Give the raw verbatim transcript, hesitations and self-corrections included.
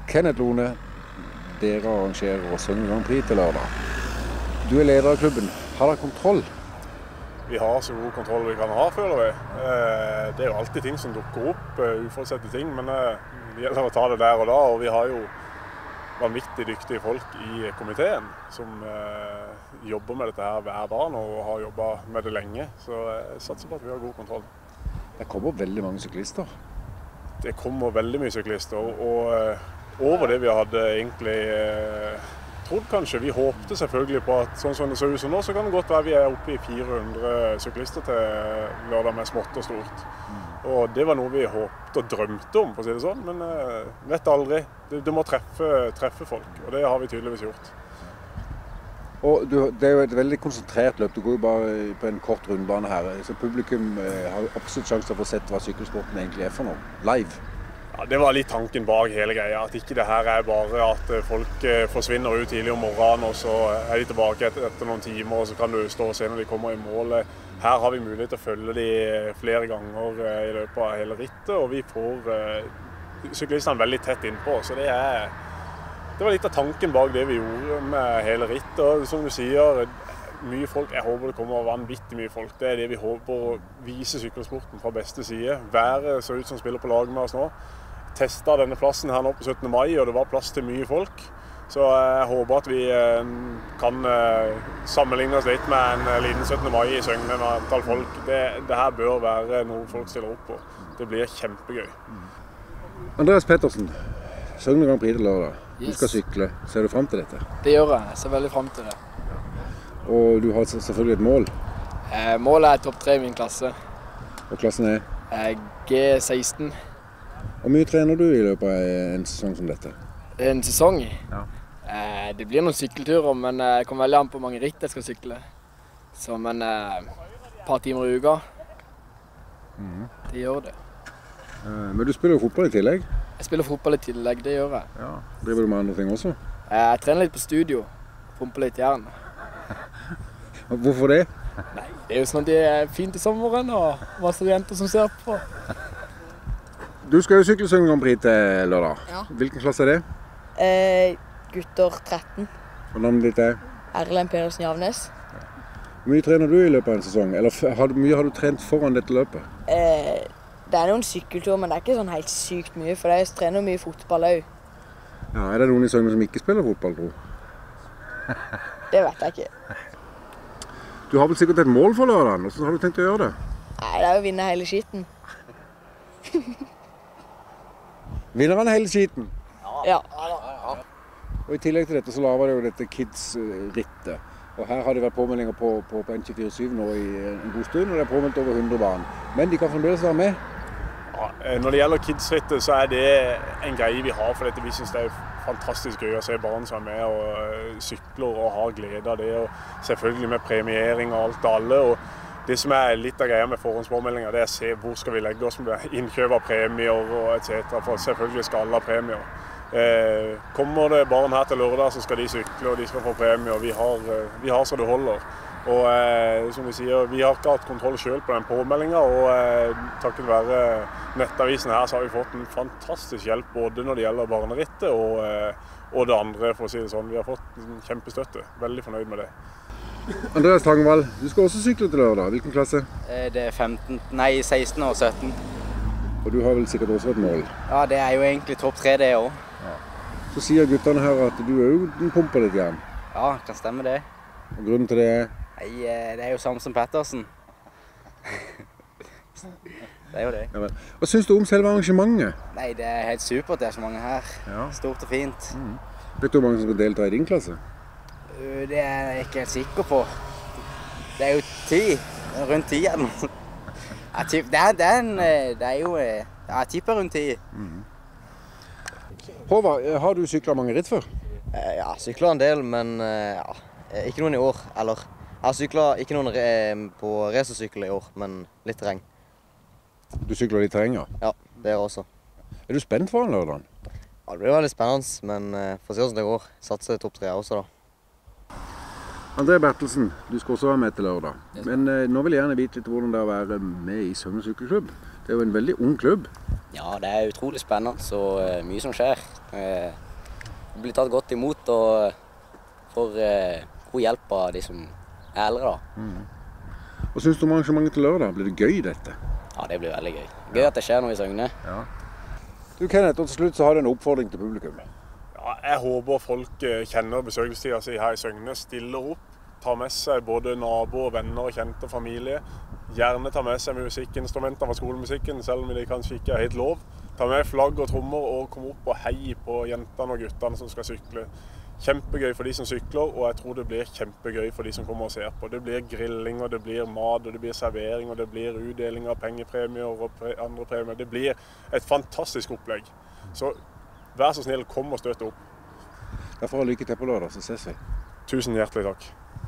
Kenneth Lone, dere arrangerer Søgne Grand Prix til lørdag. Du er leder av klubben. Har dere kontroll? Vi har så god kontroll vi kan ha, føler vi. Det er jo alltid ting som dukker opp, uforutsette ting, men det gjelder å ta det der og da. Og vi har jo vanvittig dyktige folk i komiteen som jobber med dette her hver dag og har jobbet med det lenge. Så jeg satser på at vi har god kontroll. Det kommer veldig mange syklister. Det kommer veldig mye syklister, og over det vi hadde egentlig trodd kanskje. Vi håpte selvfølgelig på at sånn som det ser ut som nå, så kan det godt være vi er oppe i fire hundre syklister til lørdag med smått og stort. Og det var noe vi håpte og drømte om, for å si det sånn, men vet aldri. Det, det må treffe, treffe folk, og det har vi tydeligvis gjort. Og du, det er jo et veldig konsentrert løp. Du går jo bare på en kort rundbane her, så publikum eh, har absolutt sjanse til å få sett hva sykkelsporten egentlig er for noe, live. Ja, det var litt tanken bak hele greia, at ikke det her er bare at folk forsvinner ut tidlig om morgenen, og så er de tilbake etter, etter noen timer, og så kan du stå og se når de kommer i mål. Her har vi mulighet til å følge de flere ganger i løpet av hele rittet, og vi får uh, syklistene veldig tett innpå, så det er... Det var litt av tanken bak det vi gjorde med hele rittet, og som du sier, mye folk, jeg håper det kommer vanvittig mye folk. Det er det vi håper å vise sykkelsporten fra beste side. Været ser ut som spiller på lag med oss nå. Testet denne plassen her nå på syttende mai, og det var plass til mye folk. Så jeg håper at vi kan sammenligne oss litt med en liten syttende mai i Søgne med antall folk. Det, det her bør være noe folk stiller opp på. Det blir kjempegøy. Andreas Pettersen, Søgne Grand Prix til lørdag. Du skal sykle. Ser du frem til dette? Det gjør jeg. Jeg ser veldig frem til det. Og du har selvfølgelig et mål? Eh, målet er topp tre i min klasse. Og klassen er? Eh, G seksten. Hvor mye trener du i løpet av en sesong som dette? En sesong? Ja. Eh, det blir noen sykkelturer, men det kommer veldig an på mange ritt jeg skal sykle. Så men eh, et par timer i uka. Mm. Det gjør det. Eh, men du spiller jo fotball i tillegg? Jeg spiller fotball i tillegg, det gjør jeg. Ja. Driver du med andre ting også? Jeg trener litt på studio, pumper litt jern. Hvorfor det? Nei, det er jo sånn at det er fint i sommeren, og masse jenter som ser på. Du skal jo sykle Søgne Grand Prix til lørdag. Ja. Hvilken klasse er det? Eh, gutter tretten. Og navnet ditt er? Erlend Pedersen Javnes. Hvor mye trener du i løpet av en sesong? Eller hvor mye har du trent foran dette løpet? Eh, Det er noen sykkeltur, men det er ikke sånn helt sykt mye, for jeg trener mye fotball også. Ja, er det noen i Søgne som ikke spiller fotball, tro? Det vet jeg ikke. Du har vel sikkert et mål for lørdagen, hvordan har du tenkt å gjøre det? Nei, det er å vinne hele skiten. Vinner han hele skiten? Ja. Og i tillegg til dette så laver de jo dette Kids-rittet. Og her har det vært påmeldinger på, på, på N tjuefire syv nå i en god stund, og det er påmeldt over hundre barn. Men de kan fremdeles være med. Ja, når det gjelder Kids-rittet, så er det en greie vi har, for dette vi synes det er fantastisk gøy å se barn som er med og sykler og har glede av det, og selvfølgelig med premiering og alt og alle. Og det som er litt av greia med forhåndspåmeldinger, det er å se hvor skal vi legge oss med innkjøp av premier og et cetera, for selvfølgelig skal alle ha premier. Eh, kommer det barn her til lørdag, så skal de sykle og de skal få premie, og vi har, vi har så det holder. Og eh, som vi sier, vi har ikke hatt kontroll selv på den påmeldingen, og eh, takket være nettavisen her så har vi fått en fantastisk hjelp både når det gjelder barnerittet og, eh, og det andre, for å si det sånn. Vi har fått en kjempestøtte, veldig fornøyd med det. Andreas Tangvald, du skal også sykle til lørdag. Hvilken klasse? Det er femten, nei, seksten og sytten. Og du har vel sikkert også et mål? Ja, det er jo egentlig topp tre det også. Ja. Så sier gutterne her at du er jo pumper litt jern. Ja, kan stemme det. Og grunnen til det er? Nei, det er jo Samson Pettersen. Det er jo det. Ja, hva synes du om selve arrangementet? Nei, det er helt supert, det er så mange her. Ja. Stort og fint. Mm. Vet du hvor mange som skal delta i din klasse? Det er jeg ikke helt sikker på. Det er jo ti, rundt ti eller noe. Det er, det er, en, det er jo, jeg tipper rundt ti. Mm. Håvard, har du syklet mange ritt før? Ja, syklet en del, men ja, ikke noen i år. Eller, jeg har syklet ikke noen re på racersykkel i år, men litt terreng. Du sykler litt terreng, ja? Ja, det er også. Er du spent foran lørdagen? Ja, det blir veldig spennende, men for å se hvordan det går, satser topp tre også da. André Bertelsen, du skal også være med til lørdag. Men eh, nå vil jeg gjerne vite litt hvordan det er å være med i Søgne Sykkelklubb. Det er jo en veldig ung klubb. Ja, det er utrolig spennende, så uh, mye som skjer. Uh, det blir tatt godt imot og får uh, god hjelp av de som er eldre. Da. Mm. Hva synes du om arrangementet til lørdag? Blir det gøy dette? Ja, det blir veldig gøy. Gøy at det skjer noe i Søgne. Ja. Du Kenneth, og til slutt så har du en oppfordring til publikum. Ja, jeg håper folk kjenner besøkelsestida si her i Søgne, stiller opp, tar med seg både naboer, venner, kjente og familie. Gjerne tar med seg musikkinstrumenter fra skolemusikken, selv om det kanskje ikke er helt lov. Ta med flagg og trommer og kom opp og hei på jentene og guttene som skal sykle. Kjempegøy for de som sykler, og jeg tror det blir kjempegøy for de som kommer og ser på. Det blir grilling, og det blir mat, og det blir servering, og det blir utdeling av pengepremier og pre andre premier. Det blir et fantastisk opplegg. Så vær så snill, kom og støtte opp. Derfor lykke til på lørdag, så ses vi. Tusen hjertelig takk.